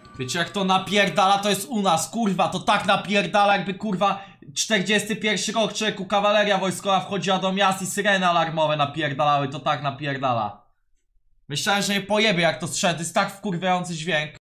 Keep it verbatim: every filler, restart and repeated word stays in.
Wiecie jak to napierdala, to jest u nas, kurwa, to tak napierdala jakby kurwa czterdziesty pierwszy rok, człowieku, kawaleria wojskowa wchodziła do miast i syreny alarmowe napierdalały, to tak napierdala. Myślałem, że nie pojebie jak to strzęt, jest tak wkurwiający dźwięk.